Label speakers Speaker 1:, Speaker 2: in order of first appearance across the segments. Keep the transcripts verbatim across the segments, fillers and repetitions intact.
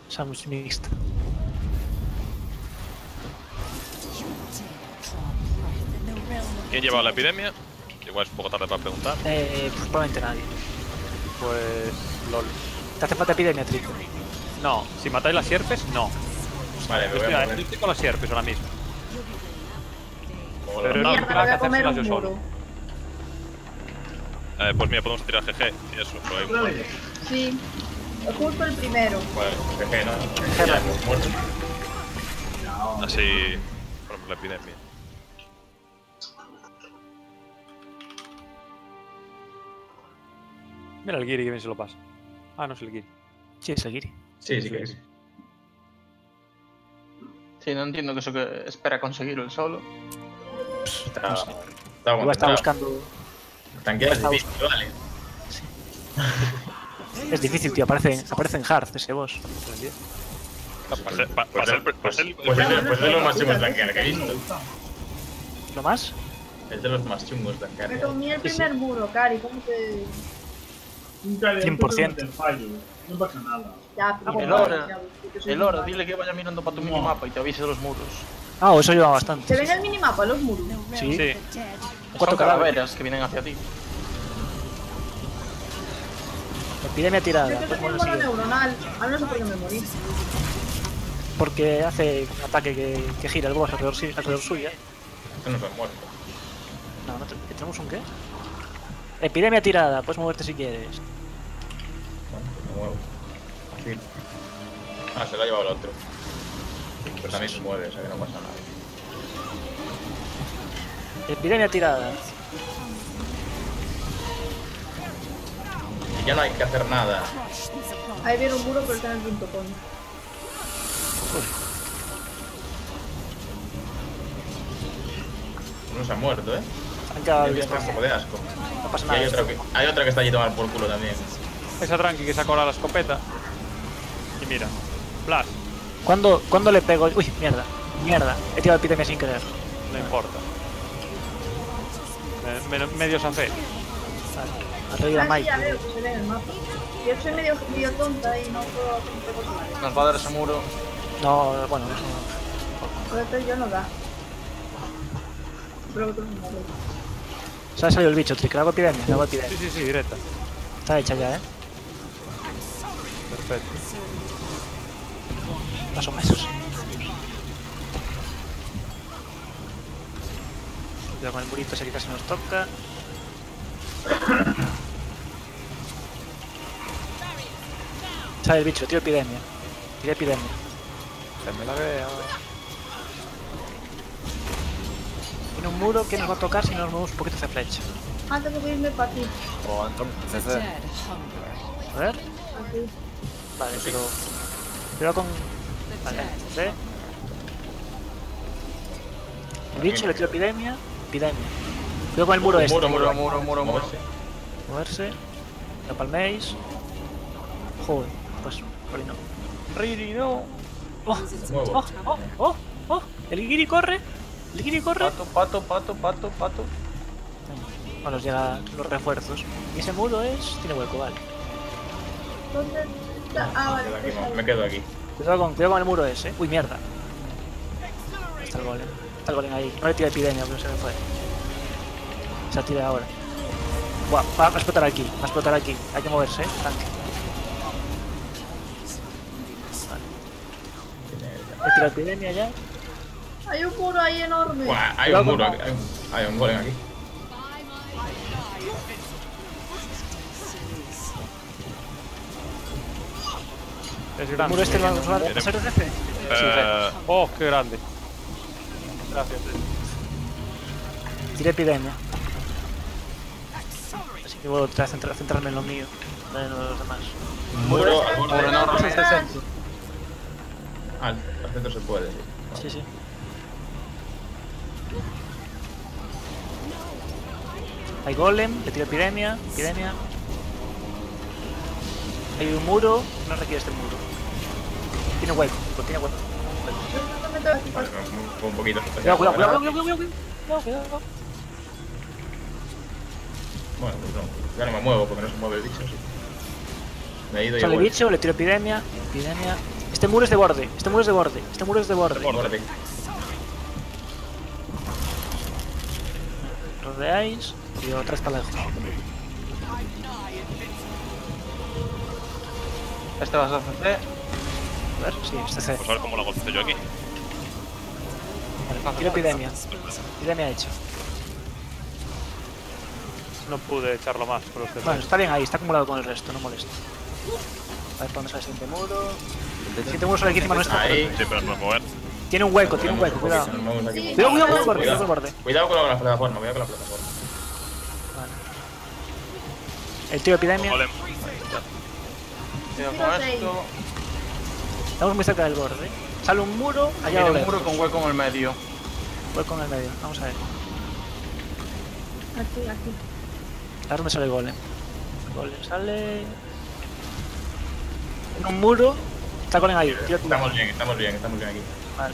Speaker 1: Sándwich mixto.
Speaker 2: ¿Quién lleva la epidemia? Igual es un poco tarde para preguntar.
Speaker 1: Eh, pues probablemente nadie.
Speaker 3: Pues... LOL.
Speaker 1: ¿Te hace falta epidemia, Trico?
Speaker 3: No, si matáis las sierpes, no.
Speaker 4: Vale, me
Speaker 3: Yo
Speaker 4: voy
Speaker 3: estoy,
Speaker 4: a
Speaker 3: yo
Speaker 4: mover.
Speaker 3: estoy con las sierpes ahora mismo.
Speaker 4: Hola.
Speaker 3: Pero no,
Speaker 5: Mierda,
Speaker 3: que
Speaker 5: me voy a
Speaker 3: hacérselas
Speaker 5: comer
Speaker 3: yo
Speaker 5: un
Speaker 3: solo.
Speaker 5: muro.
Speaker 2: Eh, pues mira, podemos tirar G G y eso, pero hay un muerto.
Speaker 5: Sí. Justo el primero.
Speaker 4: Bueno, jeje, ¿no?
Speaker 1: Jeje.
Speaker 4: Ya, pues, muerto.
Speaker 2: Así ponemos la epidemia.
Speaker 3: Mira el Giri que bien se lo pasa. Ah, no es el Giri.
Speaker 1: Sí, es el Giri.
Speaker 4: Sí, sí que es.
Speaker 6: Sí, no entiendo que eso que espera conseguirlo el solo.
Speaker 4: Está,
Speaker 1: No sé.
Speaker 4: está
Speaker 1: Igual está
Speaker 4: concentrado.
Speaker 1: buscando.
Speaker 4: Tanquear es
Speaker 1: está
Speaker 4: difícil, vale.
Speaker 1: Es difícil, tío. Aparece, aparece en hard ese boss.
Speaker 2: Para ser, pa-
Speaker 4: Pues,
Speaker 2: pa ser-
Speaker 4: pues,
Speaker 2: pa ser-
Speaker 4: pues es de, pues es de los más chungos tanquear que he visto.
Speaker 1: ¿Lo más?
Speaker 4: Es de los más chungos tanquear.
Speaker 5: Me comí el primer muro, Cari. ¿Cómo te...?
Speaker 1: cien por ciento.
Speaker 7: No pasa nada.
Speaker 5: Ya, pero...
Speaker 6: El Hora,
Speaker 5: ya, que soy
Speaker 6: el
Speaker 5: un
Speaker 6: Hora,
Speaker 5: vago.
Speaker 6: dile que vaya mirando para tu
Speaker 7: No.
Speaker 6: minimapa y te avise de los muros.
Speaker 1: Ah, eso ayuda bastante.
Speaker 5: ¿Se ve en el minimapa los muros?
Speaker 1: Sí.
Speaker 3: Sí.
Speaker 1: Cuatro
Speaker 6: Son
Speaker 1: cadáveres.
Speaker 6: calaveras que vienen hacia ti.
Speaker 1: Epidemia tirada.
Speaker 5: Yo que
Speaker 1: Pues
Speaker 5: soy un
Speaker 1: bueno,
Speaker 5: mono
Speaker 1: sigue.
Speaker 5: neuronal. Ahora no sé por qué me morí.
Speaker 1: Porque hace un ataque que, que gira el boss alrededor, sí- alrededor suya.
Speaker 4: Esto no se ha muerto.
Speaker 1: No, no te- ¿tenemos un qué? Epidemia tirada. Puedes moverte si quieres.
Speaker 4: Bueno, pues me muevo. Así. Ah, se lo ha llevado el otro. Pero también se mueve, o sea que no pasa nada.
Speaker 1: Epidemia tirada.
Speaker 4: Y ya no hay que hacer nada.
Speaker 5: Ahí viene un muro, pero está en el punto con.
Speaker 4: No se ha muerto, ¿eh?
Speaker 1: Han quedado
Speaker 4: Me
Speaker 1: bien.
Speaker 4: da un poco de asco.
Speaker 1: No pasa
Speaker 4: Y
Speaker 1: nada.
Speaker 4: hay otra, que, hay otra que está allí tomar por culo también.
Speaker 3: Esa tranqui que sacó ahora la escopeta. Y mira. Flash.
Speaker 1: ¿Cuándo, ¿Cuándo le pego? Uy, mierda. Mierda. He tirado epidemia sin querer.
Speaker 3: No importa. Me- me- medio safé.
Speaker 1: Vale. Ha traído a
Speaker 5: Ah, sí,
Speaker 1: Mike.
Speaker 5: ya veo que se ve en el mapa. Yo soy medio, medio tonta y no puedo hacer muchas cosas.
Speaker 6: Nos va a dar ese muro.
Speaker 1: No, bueno, eso no.
Speaker 5: Por eso yo no da. Pero otros no da.
Speaker 1: Se ha salido el bicho, Trick. Le hago epidemia. Le hago epidemia.
Speaker 3: Sí, sí, sí, directa.
Speaker 1: Está hecha ya, ¿eh?
Speaker 3: Perfecto.
Speaker 1: Más o menos. Cuidado con el murito ese que casi nos toca. Sale el bicho, tiro epidemia. Tiro epidemia.
Speaker 3: Que me la vea.
Speaker 1: Tiene un muro que nos va a tocar si nos movemos un poquito hacia flecha.
Speaker 5: Ah, tengo que irme para aquí.
Speaker 6: O entonces,
Speaker 1: A ver.
Speaker 5: Aquí.
Speaker 1: Vale, pero. Cuidado con. Vale, ¿sí? El bicho le tiro epidemia. Epidemia. Cuidado con el muro este.
Speaker 4: Muro,
Speaker 6: muro, muro, muro, muro.
Speaker 4: Moverse.
Speaker 1: Moverse. Lo palméis. Joder, pues por ahí no.
Speaker 3: Riri, no.
Speaker 1: ¡Oh!
Speaker 4: Me muevo.
Speaker 1: ¡Oh! ¡Oh! ¡Oh! ¡Oh! El guiri corre. El guiri corre.
Speaker 6: Pato, pato, pato, pato, pato.
Speaker 1: Bueno, nos llegan los refuerzos. Y ese muro es. Tiene hueco, vale.
Speaker 5: ¿Dónde está? Ah,
Speaker 4: Me quedo
Speaker 5: vale.
Speaker 4: aquí, me- me quedo aquí.
Speaker 1: Cuidado con, cuidado con el muro ese. Uy, mierda. Está el golem. Está el golem ahí. No le tira epidemia, pero se me fue. Se tira ahora. Buah, va a explotar aquí. Va a explotar aquí. Hay que moverse, eh. Tanque. Vale. He tirado epidemia ya.
Speaker 5: Hay un muro ahí enorme.
Speaker 4: Buah, hay
Speaker 1: Cuidado
Speaker 4: un
Speaker 1: con-
Speaker 4: muro aquí. Hay un, hay un golem aquí.
Speaker 3: Es
Speaker 1: El
Speaker 3: grande.
Speaker 1: muro este va va a ser de F.
Speaker 2: Eh,
Speaker 3: Oh, qué grande. Gracias.
Speaker 1: Tiré epidemia. Así que vuelvo otra vez a centra- centrarme en lo mío. No en los demás.
Speaker 4: Muro al
Speaker 6: Muro
Speaker 4: borde.
Speaker 6: enorme.
Speaker 1: Este centro.
Speaker 4: Ah, al centro se puede, sí.
Speaker 1: Sí, sí. Hay golem, le tiro epidemia, epidemia. Hay un muro, no requiere este muro. Tiene hueco, pues tiene hueco.
Speaker 5: Yo me tengo aquí para
Speaker 4: Vale, me- me- un poquito.
Speaker 1: Cuidado, cuidado, cuidado, cuidado, cuidado, cuidado, cuidado, cuidado.
Speaker 4: Bueno, pues no. Ya no me muevo porque no se mueve el bicho, sí. Me he ido y he
Speaker 1: Sale el
Speaker 4: vuelto.
Speaker 1: bicho, le tiro epidemia, epidemia. Este muro es de borde, este muro es de borde, este muro es de borde.
Speaker 4: Borde.
Speaker 1: Rodeáis y otra está lejos.
Speaker 6: Este vas a hacer.
Speaker 1: A ver, sí, este C.
Speaker 2: Pues a ver cómo lo golpeo yo aquí.
Speaker 1: Vale, tiro epidemia. Epidemia hecho.
Speaker 3: No pude echarlo más por los
Speaker 1: Bueno, está bien ahí, está acumulado con el resto, no molesta. A ver por dónde sale el siguiente muro. El siguiente muro sale aquí encima nuestro.
Speaker 4: Ahí.
Speaker 2: Sí, pero no puedo mover.
Speaker 1: Tiene un hueco, tiene un hueco, cuidado.
Speaker 4: Nos movemos aquí.
Speaker 5: Sí.
Speaker 1: Cuidado, cuidado con el borde, cuidado
Speaker 4: Cuidado.
Speaker 1: con el borde.
Speaker 4: Cuidado con la plataforma, cuidado con la plataforma.
Speaker 1: Vale. El tío epidemia.
Speaker 2: Golem.
Speaker 6: Cuidado
Speaker 5: Tiro
Speaker 6: con
Speaker 5: seis.
Speaker 6: esto.
Speaker 1: Estamos muy cerca del borde. Sale un muro, allá
Speaker 6: Tiene
Speaker 1: lo
Speaker 6: un
Speaker 1: lejos.
Speaker 6: muro con hueco en el medio.
Speaker 1: Hueco en el medio, vamos a ver.
Speaker 5: Aquí, aquí.
Speaker 1: A ver dónde sale el golem. El golem sale... En un muro. Está el golem ahí. Tiro epidemia.
Speaker 4: Estamos bien, estamos bien, estamos bien aquí.
Speaker 1: Vale.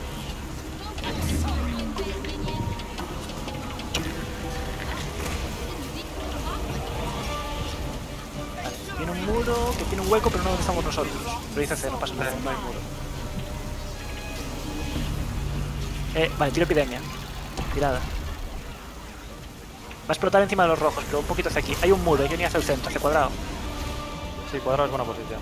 Speaker 1: Vale, tiene un muro que tiene un hueco, pero no donde estamos nosotros. Pero dice C, no pasa nada, no hay muro. Eh, vale, tiro epidemia. Tirada. Va a explotar encima de los rojos, pero un poquito hacia aquí. Hay un muro, hay que venir hacia el centro, hacia cuadrado.
Speaker 3: Sí, cuadrado es buena posición.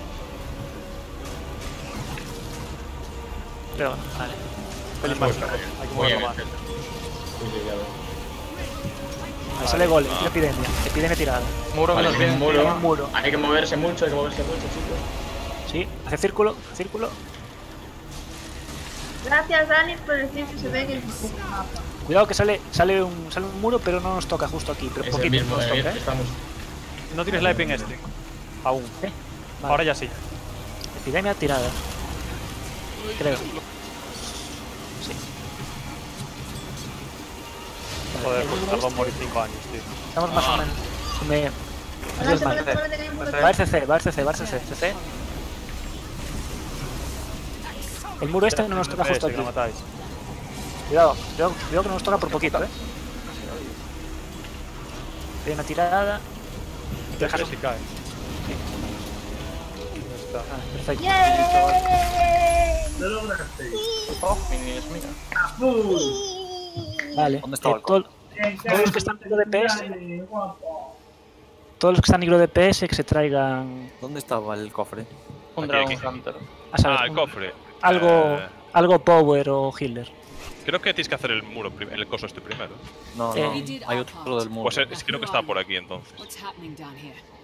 Speaker 1: Pero, vale.
Speaker 3: Pelín más.
Speaker 4: Muy
Speaker 3: Hay que
Speaker 4: bien,
Speaker 3: moverlo más.
Speaker 4: perfecto. Muy llegado.
Speaker 1: Ahí sale golem, tiro epidemia. Epidemia tirada.
Speaker 6: Muro que
Speaker 4: Vale,
Speaker 6: nos
Speaker 4: tiene un
Speaker 6: viene.
Speaker 4: muro.
Speaker 1: un muro.
Speaker 4: Hay que moverse mucho, hay que moverse mucho, chicos.
Speaker 1: Sí, hace círculo, círculo.
Speaker 5: Gracias, Dani, por decir que se ve que es un poco mapa.
Speaker 1: Cuidado que sale, sale un sale un muro, pero no nos toca justo aquí. Pero
Speaker 4: Es el
Speaker 1: poquito
Speaker 4: mismo,
Speaker 1: nos
Speaker 4: eh,
Speaker 1: toca, ¿eh?
Speaker 4: estamos.
Speaker 3: No tienes la Epping este. Aún.
Speaker 1: ¿Eh? Vale.
Speaker 3: Ahora ya sí.
Speaker 1: Epidemia tirada. Creo. Sí.
Speaker 3: Joder, pues tardó en morir cinco años, tío.
Speaker 1: Estamos más o menos. Me...
Speaker 5: Adelante,
Speaker 1: Entonces, vale.
Speaker 5: adelante, adelante, que hay un muro
Speaker 1: Va a haber C C, va a haber C C, va a haber C C. C C. El muro este no nos toca justo
Speaker 3: Que
Speaker 1: aquí.
Speaker 3: lo matáis.
Speaker 1: Cuidado, cuidado, cuidado que no nos toca por poquito, eh. Hay una tirada.
Speaker 3: Deja si cae. Ya está.
Speaker 1: Ah, perfecto.
Speaker 5: ¡Yay!
Speaker 7: Lo lograste.
Speaker 6: Oh, minis, mira.
Speaker 7: Azul.
Speaker 1: Vale.
Speaker 6: ¿Dónde estaba
Speaker 1: Eh,
Speaker 6: el
Speaker 1: todo- todos los que están en D P S, todos los que están en D P S que se traigan
Speaker 8: ¿Dónde estaba el cofre?
Speaker 6: Un
Speaker 2: Aquí,
Speaker 6: Dragon
Speaker 2: aquí.
Speaker 6: Hunter.
Speaker 1: a saber,
Speaker 2: Ah, el
Speaker 1: un-
Speaker 2: cofre.
Speaker 1: algo,
Speaker 2: Eh,
Speaker 1: algo power o healer.
Speaker 2: creo que tienes que hacer el muro, prim- el coso este primero.
Speaker 8: No,
Speaker 1: Eh,
Speaker 8: no, hay otro del muro.
Speaker 2: Pues eh, creo que está por aquí entonces.
Speaker 9: What's happening down here?